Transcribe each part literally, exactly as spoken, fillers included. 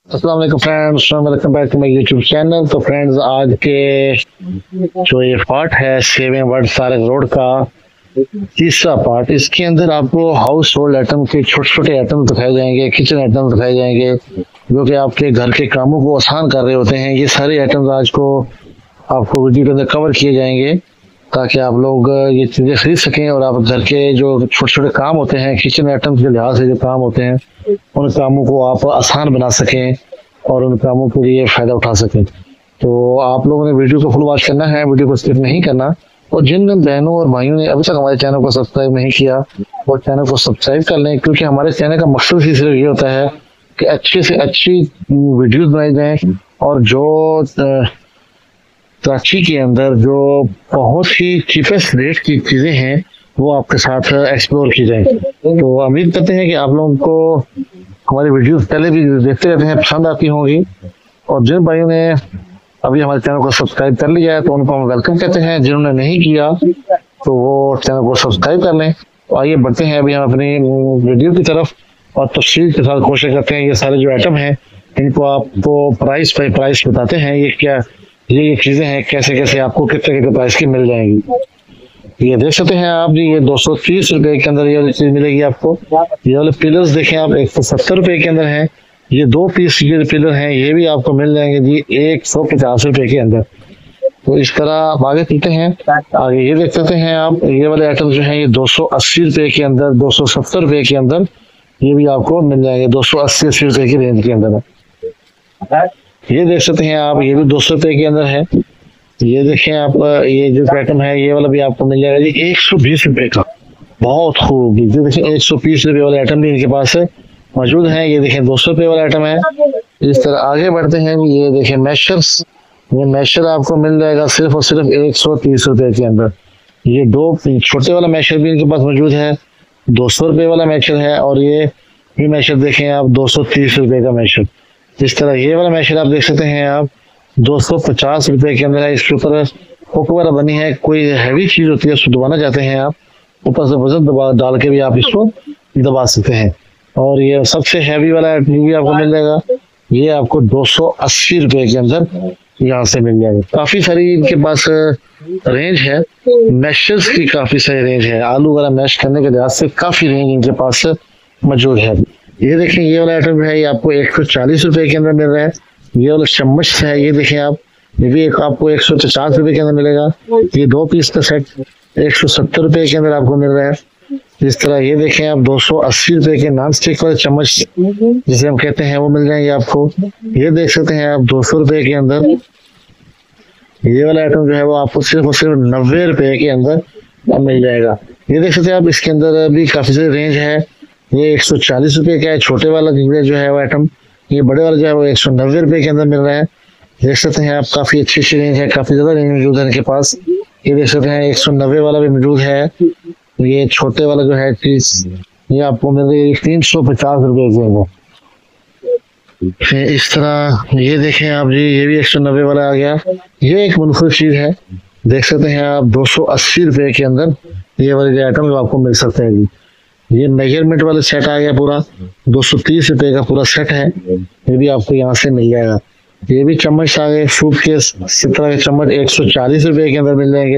अस्सलाम वालेकुम friends, welcome back to my YouTube channel. तो फ्रेंड्स, आज के जो ये पार्ट है सेविंग वर्ड सारक रोड का तीसरा पार्ट, इसके अंदर आपको हाउस होल्ड आइटम के छोटे छोटे आइटम दिखाए जाएंगे, किचन आइटम दिखाए जाएंगे जो कि आपके घर के कामों को आसान कर रहे होते हैं। ये सारे आइटम्स आज को आपको वीडियो के अंदर कवर किए जाएंगे ताकि आप लोग ये चीज़ें खरीद सकें और आप घर के जो छोटे छोटे काम होते हैं, किचन आइटम्स के लिहाज से जो काम होते हैं, उन कामों को आप आसान बना सकें और उन कामों के लिए फ़ायदा उठा सकें। तो आप लोगों ने वीडियो को फुल वॉच करना है, वीडियो को स्किप नहीं करना। और जिन बहनों और भाइयों ने अभी तक हमारे चैनल को सब्सक्राइब नहीं किया वो चैनल को सब्सक्राइब कर लें, क्योंकि हमारे चैनल का मकसद ही सिर्फ ये होता है कि अच्छी से अच्छी वीडियोज़ बनाई जाएँ और जो कराची के अंदर जो बहुत ही चीपेस्ट रेट की चीज़ें हैं वो आपके साथ एक्सप्लोर की जाए। तो उम्मीद करते हैं कि आप लोगों को हमारी वीडियोस पहले भी देखते रहते हैं, पसंद आती होंगी। और जिन भाइयों ने अभी हमारे चैनल को सब्सक्राइब कर लिया है तो उनको हम वेलकम कहते हैं। जिन्होंने नहीं किया तो वो चैनल को सब्सक्राइब कर लें। तो आइए बढ़ते हैं अभी हम अपनी वीडियो की तरफ और तफसील के साथ कोशिश करते हैं। ये सारे जो आइटम हैं इनको आपको प्राइस बाई प्राइस बताते हैं, ये क्या ये ये चीज़ें हैं, कैसे कैसे आपको कितने कितने प्राइस की मिल जाएंगी। ये देख सकते हैं आप जी, ये दो सौ तीस रुपए के अंदर ये वाली चीज़ मिलेगी आपको। ये वाले पिलर्स देखें आप, एक सौ सत्तर रुपए के अंदर हैं। ये दो पीस ये पिलर हैं, ये भी आपको मिल जाएंगे जी एक सौ पचास रुपए के अंदर। तो इस तरह आप आगे चलते हैं, आगे ये देख सकते हैं आप, ये वाले आइटम जो हैं ये दो सौ अस्सी रुपए के अंदर, दो सौ सत्तर रुपए के अंदर ये भी आपको मिल जाएंगे, दो सौ अस्सी अस्सी रुपए की रेंज के अंदर। ये देख सकते हैं आप, ये भी दो सौ रुपए के अंदर है। ये देखें आप, ये जो आइटम है ये वाला भी आपको मिल जाएगा जी एक सौ बीस रुपए का। बहुत खूब, ये देखें एक सौ बीस रुपए वाले आइटम भी इनके पास मौजूद है। ये देखें दो सौ रुपए वाला आइटम है। इस तरह आगे बढ़ते हैं, ये देखें मैशर्स, ये मैशर आपको मिल जाएगा सिर्फ और सिर्फ एक सौ तीस रुपए के अंदर। ये दो छोटे वाला मैशर भी इनके पास मौजूद है, दो सौ रुपए वाला मैशर है। और ये भी मैशर देखें आप, दो सौ तीस रुपए का मैशर। इस तरह ये वाला मैशर आप देख सकते हैं आप, दो सौ पचास रुपए के अंदर है। इसके ऊपर हुक वगैरह बनी है, कोई हैवी चीज होती है उसको दबाना चाहते हैं आप, ऊपर से वजन दबा डाल के भी आप इसको दबा सकते हैं। और ये सबसे हैवी वाला भी आपको मिल जाएगा, ये आपको दो सौ अस्सी रुपए के अंदर यहाँ से मिल जाएगा। काफी सारी इनके पास रेंज है, मैशर्स की काफी सारी रेंज है। आलू वगैरह मैश करने के लिहाज से काफी रेंज इनके पास मौजूद है। ये देखें ये वाला आइटम है, ये आपको एक सौ चालीस रुपए के अंदर मिल रहा है। ये वाला चम्मच है, ये देखें आप, ये भी एक आपको एक सौ पचास रुपए के अंदर मिलेगा। ये दो पीस का सेट एक सौ सत्तर रुपए के अंदर आपको मिल रहा है। इस तरह ये देखें आप, दो सौ अस्सी रुपए के नॉन स्टिक वाले चम्मच जिसे हम कहते हैं वो मिल जाएंगे आपको। ये देख सकते हैं आप, दो सौ रुपए के अंदर ये वाला आइटम जो है वो आपको सिर्फ और सिर्फ नब्बे रुपए के अंदर मिल जाएगा। ये देख सकते हैं आप, इसके अंदर भी काफी सारी रेंज है। ये एक सौ चालीस रुपए का है छोटे वाला जो है वो आइटम, ये बड़े वाला जो है वो एक सौ नब्बे रुपए के अंदर मिल रहा है। देख सकते हैं आप, काफी अच्छी अच्छी रेंज है, काफी ज्यादा रेंज मौजूद है इनके पास। ये देख सकते हैं एक सौ नब्बे वाला भी मौजूद है। ये छोटे वाला जो है चीज ये आपको मिल रही है तीन सौ पचास रुपए के अंदर। इस तरह ये देखें आप जी, ये भी एक सौ नब्बे वाला आ गया। ये एक मुनफरद चीज है, देख सकते हैं आप, दो सौ अस्सी रुपए के अंदर ये वाले आइटम आपको मिल सकते हैं जी। ये मेजरमेंट वाला सेट आ गया पूरा, दो सौ तीस रुपए का पूरा सेट है, ये भी आपको यहाँ से मिल जाएगा। ये भी चम्मच आ गए, सूप के इस तरह के चम्मच एक सौ चालीस रुपए के अंदर मिल जाएंगे।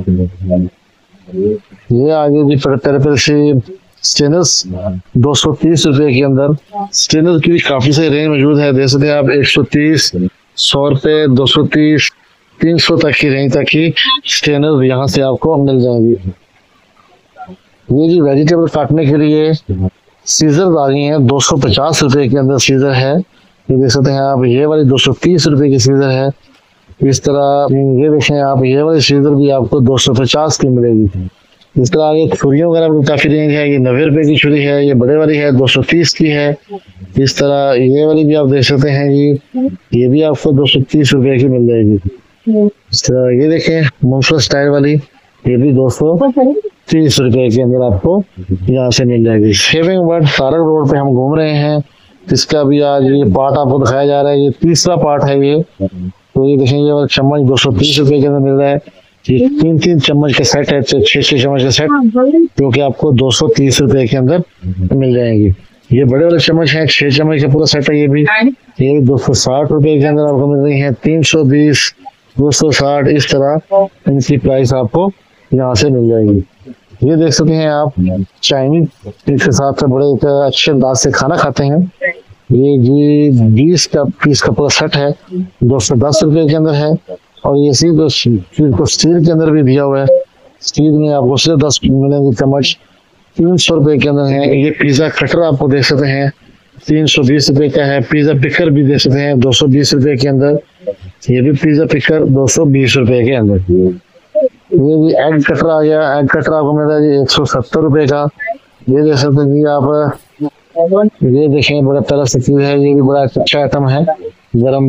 ये आगे जी तरह से स्टेनर्स दो सौ तीस रुपए के अंदर। स्टेनर्स की भी काफी सारी रेंज मौजूद है, देख सकते हैं आप, एक सौ तीस, सौ रुपए, दो सौ तीस, तीन सौ तक की रेंज तक की स्टेनर्स यहाँ से आपको मिल जाएंगी। ये जी वेजिटेबल काटने के लिए सीजर आ गई हैं, दो सौ पचास रुपए के अंदर सीजर है। ये देख सकते हैं आप, ये वाली दो सौ तीस रुपए की सीजर है। इस तरह ये देखें आप, ये वाली सीजर भी आपको दो सौ पचास की मिलेगी। इस तरह आगे छुरियों वगैरह भी काफी रेंज है। ये नब्बे रुपए की छुरी है, ये बड़े वाली है, दो सौ तीस की है। इस तरह ये वाली भी आप देख सकते हैं जी, ये भी आपको दो सौ तीस रुपए की मिल जाएगी। इस तरह ये देखें मुफलर स्टाइल वाली, ये भी दो सौ तीस रुपए के अंदर आपको यहाँ से मिल जाएगी। सेविंग वर्ड सारक रोड पे हम घूम रहे हैं, इसका भी आज ये पार्ट आपको दिखाया जा रहा है। ये तीसरा पार्ट है ये। तो ये देखें, ये चम्मच दो सौ तीस रुपए के अंदर मिल रहा है। ये तीन तीन चम्मच का सेट है, छह छह चम्मच का सेट, जो कि आपको दो सौ तीस रुपए के अंदर मिल जाएंगी। ये बड़े वाले चम्मच है, छह चम्मच का पूरा सेट है। ये भी ये भी दो सौ साठ रुपए के अंदर आपको मिल रही है। तीन सौ बीस, दो सौ साठ, इस तरह इनकी प्राइस आपको यहाँ से मिल जाएगी। ये देख सकते हैं आप चाइनीज इसके साथ में बड़े अच्छे अंदाज से खाना खाते हैं। ये जी बीस का पीस का पूरा सेट है, दो सौ दस रुपए के अंदर है। और ये इसी को स्टील के अंदर भी दिया हुआ है। स्टील में आपको सिर्फ दस मिलेंगे चम्मच, तीन सौ रुपए के अंदर है। ये पिज्जा कटर आपको देख सकते हैं, तीन सौ बीस रुपए का है। पिज्जा पिकर भी देख सकते हैं, दो सौ बीस रुपए के अंदर। ये भी पिज्जा पिकर दो सौ बीस रुपए के अंदर। ये भी एग कटर आ गया। एग कटर आपको मिल रहा है एक सौ सत्तर रुपए का। ये देख सकते हैं आप, ये देखें बड़ा तरह से चीज है। ये भी बड़ा अच्छा आइटम है। गरम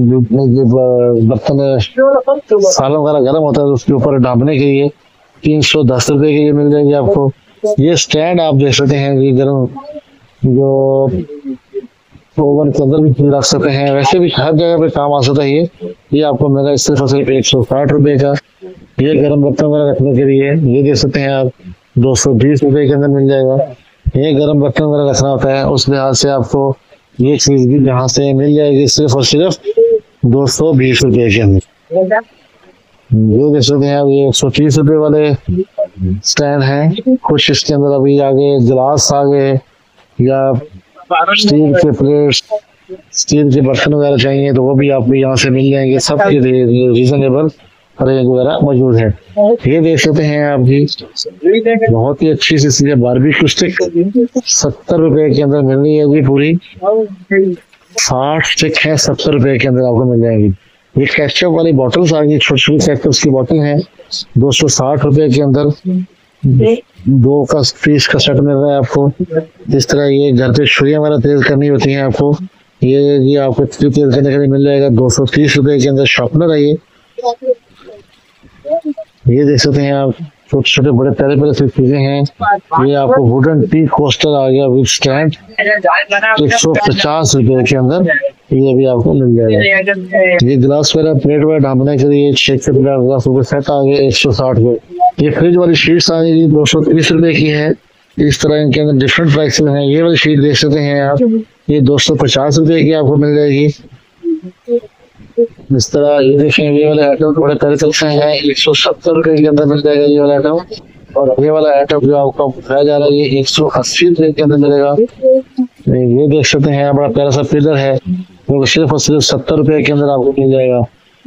बर्तन सालों वगैरह गर्म होता है, उसके ऊपर ढांपने के लिए तीन सौ दस रुपए की ये मिल जाएगी आपको। ये स्टैंड आप देख सकते हैं, ये गर्म जो ओवन के अंदर भी रख सकते हैं, वैसे भी हर जगह पे काम आ सकता है। ये ये आपको मिलेगा सिर्फ और सिर्फ एक सौ साठ रुपए का। ये गर्म बर्तन वगैरह रखने के लिए ये देख सकते हैं आप, दो सौ बीस रुपए के अंदर मिल जाएगा। ये गर्म बर्तन वगैरह रखना होता है, उस लिहाज से आपको ये चीज भी यहाँ से मिल जाएगी सिर्फ और सिर्फ दो सौ बीस रुपए के अंदर। ये देख सकते हैं आप, ये एक सौ तीस रुपए वाले स्टैंड है। कुछ इसके अंदर अभी आगे गिलास आ गए, या स्टील के प्लेट्स, स्टील के बर्तन वगैरह चाहिए तो वो भी आपको यहाँ से मिल जाएंगे। सबके रीजनेबल रेट वगैरह मौजूद है। ये देख सकते हैं आप जी, बहुत ही अच्छी सी बारबेक्यू स्टिक सत्तर रुपए के अंदर मिल रही है। जी पूरी साठ स्टिक है, सत्तर रुपए के अंदर आपको मिल जाएगी। ये केचप वाली बॉटल्स आ गई, छोटी छोटी केचप की बॉटल है, दो सौ साठ रुपए के अंदर दो का पीस का सेट मिल रहा है आपको। इस तरह ये घर पे छुरियां वगैरह तेल करनी होती है आपको, ये ये आपको तेल करने के लिए मिल जाएगा दो सौ तीस रुपए के अंदर। शॉर्पनर है ये ये देख सकते हैं आप, छोटे छोटे बड़े प्यारे प्यारे से चीजें हैं। ये आपको वुडन टी कोस्टर आ गया विद स्टैंड, एक सौ पचास रुपए के अंदर ये भी आपको मिल जाएगा। ये गिलास वगैरह प्लेट वगैरह ढांपने के लिए छह से पचास रुपए सेट आ गए, एक सौ साठ रुपए। ये फ्रिज वाली शीट्स आ गई, दो सौ तीस रुपए की है। इस तरह इनके अंदर डिफरेंट प्राइसेस हैं। ये वाली शीट देख सकते हैं आप, ये दो सौ पचास रुपए की आपको मिल जाएगी। इस तरह ये देखें, ये वाला आइटम बड़े प्यारे से है, एक सौ सत्तर रुपए के अंदर मिल जाएगा ये वाला आइटम। और ये वाला आइटम जो आपको बताया जा रहा है ये एक सौ अस्सी रुपए के अंदर मिलेगा। ये देख सकते हैं बड़ा प्यारा सा पिलर है, वो सिर्फ और सिर्फ सत्तर रुपए के अंदर आपको मिल जाएगा।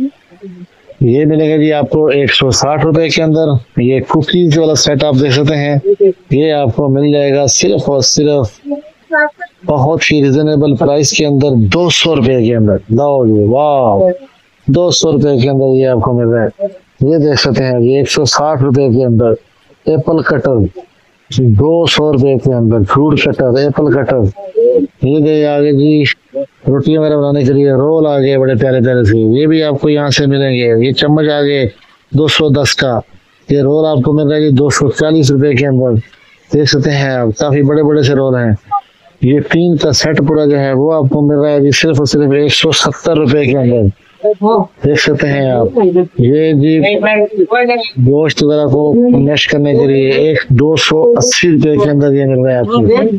ये मिलेगा जी आपको एक सौ साठ रुपए के अंदर। ये कुकीज वाला सेट आप देख सकते हैं, ये आपको मिल जाएगा सिर्फ और सिर्फ बहुत ही रिजनेबल प्राइस के अंदर दो सौ रुपए के अंदर। लो जी वाह, दो सौ रुपए के अंदर ये आपको मिल रहा है। ये देख सकते हैं ये एक सौ साठ रुपए के अंदर एप्पल कटर, दो सौ रुपए के अंदर फ्रूट कटर, एप्पल कटर। ये गए आगे जी रोटियां वगैरह बनाने के लिए रोल आ गए बड़े प्यारे प्यारे से, ये भी आपको यहाँ से मिलेंगे। ये चम्मच आ गए दो सौ दस का, ये रोल आपको मिल रहा है दो सौ चालीस रुपए के अंदर। देख सकते हैं आप काफी बड़े बड़े से रोल हैं। ये तीन का सेट पूरा जो है वो आपको मिल रहा है जी सिर्फ और सिर्फ एक सौ सत्तर रुपए के अंदर। देख सकते हैं आप, ये जी गोश्त वगैरह को मैश करने के लिए एक दो सौ अस्सी रुपए के अंदर ये मिल रहा है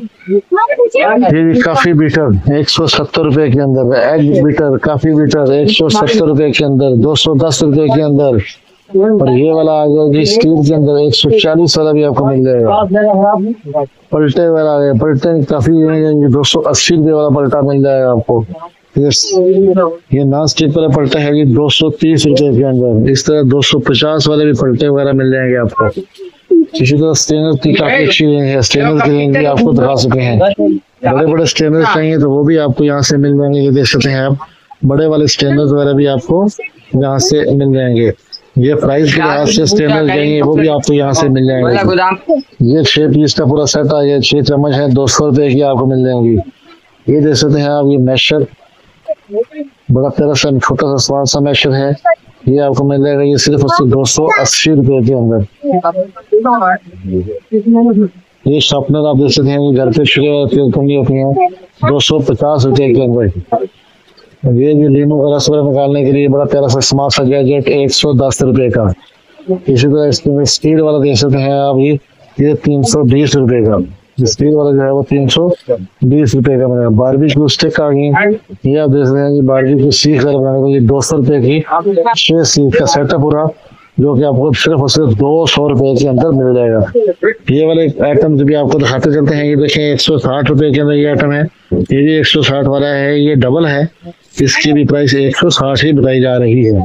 आपको। ये जी काफी बीटर एक सौ सत्तर रुपए के अंदर, एग बीटर काफी बीटर एक सौ सत्तर रुपए के अंदर, दो सौ दस रुपए के अंदर। और ये वाला आ गया जी स्टील के अंदर एक सौ चालीस वाला भी आपको मिल जाएगा। पलटे वाला आ गया, पलटे काफी दो सौ अस्सी रुपए वाला पलटा मिल जाएगा आपको। ये नॉन स्टिक वाला पलटा है ये दो सौ तीस रुपए के अंदर। इस तरह दो सौ पचास वाले भी पलटे वगैरह मिल जाएंगे आपको। इसी तरह स्टेनर की काफी अच्छी रेंज है, स्टेनर की रेंज भी आपको दिखा सकते हैं। बड़े बड़े स्टेनर चाहिए तो वो भी आपको यहाँ से मिल जाएंगे। ये देख सकते हैं आप, बड़े वाले स्टेनर वगैरह भी आपको यहाँ से मिल जाएंगे। ये प्राइस के लिहाज से स्टेनर चाहिए वो भी आपको यहाँ से मिल जाएंगे। ये छह पीस का पूरा सेट आ गया, छह चम्मच है, दो सौ रुपए की आपको मिल जाएंगी। ये देख सकते हैं आप, ये मैशर बड़ा प्यारा सा छोटा सा स्वाद सा मैशर है, ये आपको मिल जाएगा ये सिर्फ और सिर्फ दो सौ अस्सी रुपए के अंदर। ये शार्पनर आप देख सकते हैं, घर पे छुरे तेल करनी होती है, दो सौ पचास रुपए के अंदर। ये भी लीमू का रस निकालने के लिए बड़ा प्यारा सा स्मार्ट सा गैजेट एक सौ दस रुपए का। इसी तरह इसमें स्टील वाला देख सकते हैं आप, ये ये तीन सौ बीस रुपए का। स्टील वाला जो है वो तीन सौ बीस रुपए का मिलेगा। बारबेक्यू स्टिक आ गई, ये आप देख रहे हैं कि बारबेक्यू सीख कर बनाने के लिए दो सौ रुपए की छह सीख का सेट है पूरा, जो कि आपको सिर्फ और सिर्फ दो सौ रुपए के अंदर मिल जाएगा। ये वाले आइटम जो भी आपको दिखाते चलते हैं, ये देखें एक सौ साठ रुपए के अंदर ये आइटम है, ये भी एक सौ साठ वाला है, ये डबल है, इसकी भी प्राइस एक सौ साठ ही बताई जा रही है।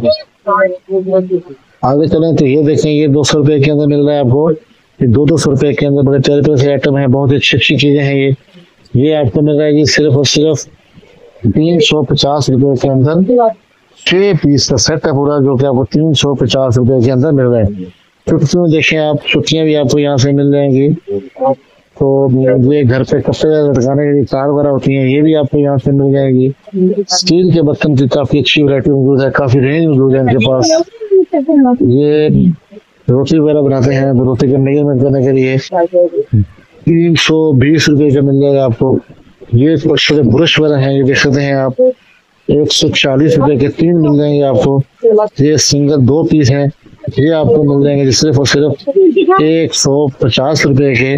आगे चलें तो ये देखें, ये दो सौ रुपए के अंदर मिल रहा है आपको, ये दो दो सौ रुपए के अंदर बड़े प्यारे प्यारे आइटम है, बहुत अच्छी अच्छी चीजें हैं। ये ये आपको मिल रहा है कि सिर्फ और सिर्फ तीन सौ पचास रुपए के अंदर छह पीस का सेट है पूरा, जो कि आपको तीन सौ पचास रुपए के अंदर मिल रहा है। छुट्टियों देखें आप, छुट्टियां भी आपको यहाँ से मिल जाएंगी। तो ये घर पे कपड़े लटकाने के लिए तार वगैरह होती हैं, ये भी आपको यहाँ से मिल जाएगी। स्टील के बर्तन की काफी अच्छी वैरायटी मौजूद है, काफी रेंज मौजूद है इनके पास। ये रोटी वगैरह बनाते हैं, रोटी का मेजरमेंट करने के लिए तीन सौ बीस रुपए का मिल जाएगा आपको। ये छोटे ब्रश वगैरह हैं, ये देख सकते हैं आप, एक सौ चालीस रुपए के तीन मिल जाएंगे आपको। ये सिंगल दो पीस हैं, ये आपको मिल जाएंगे सिर्फ और सिर्फ एक सौ पचास रुपए के।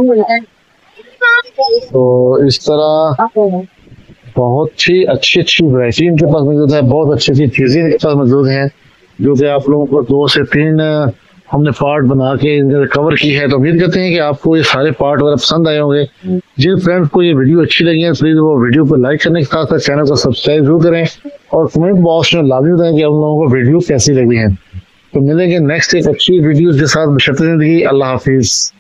तो इस तरह बहुत ही अच्छी अच्छी वैरायटी इनके पास मौजूद है, बहुत अच्छी अच्छी चीजें इनके पास मौजूद हैं, जो कि आप लोगों को दो से तीन हमने पार्ट बना के कवर की है। तो उम्मीद करते हैं कि आपको ये सारे पार्ट वगैरह पसंद आए होंगे। जिन फ्रेंड्स को ये वीडियो अच्छी लगी है, प्लीज वो वीडियो को लाइक करने के साथ साथ चैनल को सब्सक्राइब जरूर करें और कमेंट बॉक्स में लाजमी बताएं कि हम लोगों को वीडियो कैसी लगी है। तो मिलेंगे नेक्स्ट एक अच्छी वीडियो के साथ। बशर्ते जिंदगी। अल्लाह हाफिज।